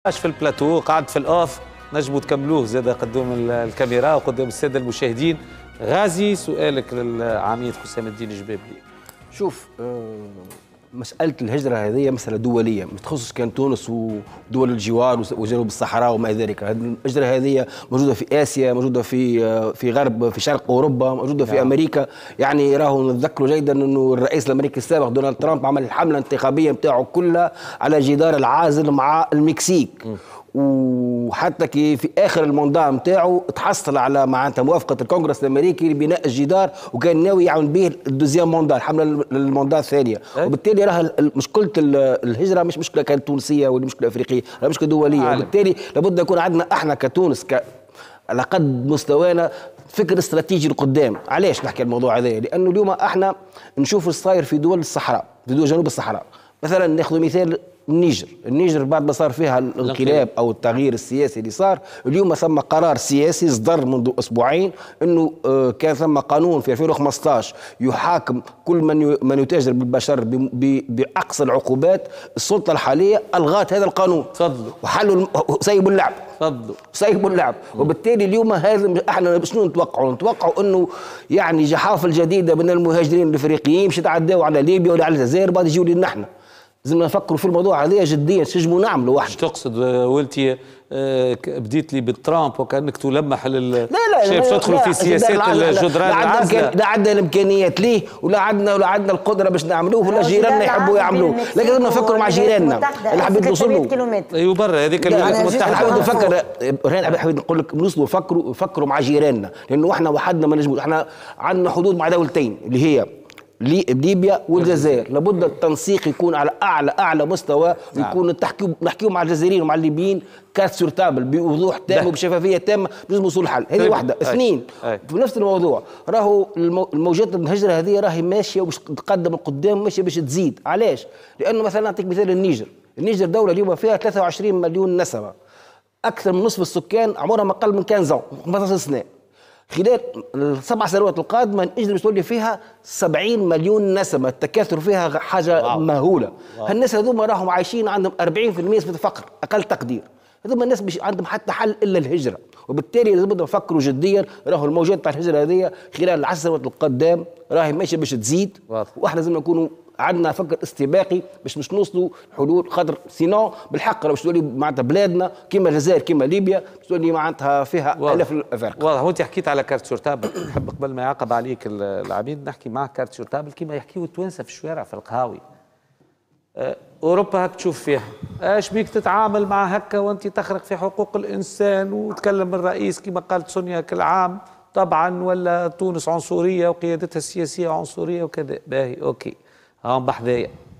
في البلاتو قعد في الاوف نجموا تكملوه زاد قدام الكاميرا وقدام الساده المشاهدين. غازي سؤالك للعميد حسام الدين جبابلي. شوف مسألة الهجرة هذه مسألة دولية ما تخصش كان تونس ودول الجوار وجنوب الصحراء وما إلى ذلك. الهجرة هذه موجودة في آسيا، موجودة في غرب في شرق أوروبا، موجودة في أمريكا. يعني راهو نتذكروا جيدا أنه الرئيس الأمريكي السابق دونالد ترامب عمل الحملة الانتخابية نتاعو كلها على جدار العازل مع المكسيك. وحتى كي في اخر الموندال نتاعو تحصل على معناتها موافقه الكونغرس الامريكي لبناء الجدار، وكان ناوي يعمل به الدوزيام موندال، الحمله للموندال الثانيه. وبالتالي راه مشكله الهجره مش مشكله كانت تونسيه ولا مشكله افريقيه، راه مشكله دوليه. وبالتالي لابد يكون عندنا احنا كتونس على قد مستوانا فكر استراتيجي لقدام. علاش نحكي الموضوع هذا؟ لانه اليوم احنا نشوف الصاير في دول الصحراء، في دول جنوب الصحراء. مثلا ناخذ مثال النيجر بعد ما صار فيها الانقلاب او التغيير السياسي اللي صار، اليوم ثم قرار سياسي صدر منذ اسبوعين انه كان ثم قانون في 2015 يحاكم كل من يتاجر بالبشر باقصى العقوبات. السلطه الحاليه الغت هذا القانون. تفضلوا. وحلوا سيبوا اللعب. تفضلوا. سيبوا اللعب. وبالتالي اليوم هذا احنا شنو نتوقعوا انه يعني جحافل جديده من المهاجرين الافريقيين مش يتعداوا على ليبيا ولا على الجزائر بعد يجوا لنا احنا. لازم نفكروا في الموضوع هذا جديا، نجموا نعملوا واحد. تقصد ولتي بديت لي بالترامب وكانك تلمح لا شايف تدخلوا في سياسات الجدران العازله. لا عندنا الامكانيات ليه ولا عندنا القدره باش نعملوه ولا جيراننا يحبوا يعملوه، لكن لازم نفكروا مع جيراننا اللي حابين نوصلوا. ايوه برا هذيك الولايات المتحده. حابين نفكر حابين نقول لك نوصلوا فكروا مع جيراننا، لانه احنا وحدنا ما نجموش. احنا عندنا حدود مع دولتين اللي هي ليبيا والجزائر. لابد التنسيق يكون على اعلى مستوى، ويكون نحكيو مع الجزائريين ومع الليبيين كات سور تابل بوضوح تام وبشفافيه تامه باش نوصلوا لحل. هذه واحده. اثنين في نفس الموضوع، راهو الموجات الهجره هذه راهي ماشيه وباش تقدم القدام، ماشيه باش تزيد. علاش؟ لانه مثلا نعطيك مثال النيجر دوله اليوم فيها 23 مليون نسمه، اكثر من نصف السكان عمرهم اقل من 15 سنه. خلال ال7 سنوات القادمه نجم تولي فيها 70 مليون نسمه، التكاثر فيها حاجه مهوله. هالناس هذوما راهم عايشين عندهم 40% نسبه الفقر اقل تقدير. هذوما الناس مش عندهم حتى حل الا الهجره، وبالتالي لازم نفكروا جديا. راهو الموجات تاع الهجره هذه خلال ال10 سنوات القدام راهي ماشيه باش تزيد، واحنا لازم نكونوا عندنا فكر استباقي باش نوصلوا حلول، خاطر سينو بالحق باش تولي معناتها بلادنا كيما الجزائر كيما ليبيا باش تولي معناتها فيها الاف الافارقه. واضح. وانت حكيت على كارت شورتابل، نحب قبل ما يعقب عليك العبيد نحكي معك كارت شورتابل كيما يحكيوا التوانسه في الشوارع في القهاوي. اوروبا هك تشوف فيها ايش بيك تتعامل مع هكا وانت تخرق في حقوق الانسان وتكلم الرئيس كما قالت سونيا كل عام طبعا، ولا تونس عنصريه وقيادتها السياسيه عنصريه وكذا. باهي اوكي، هون بحذايا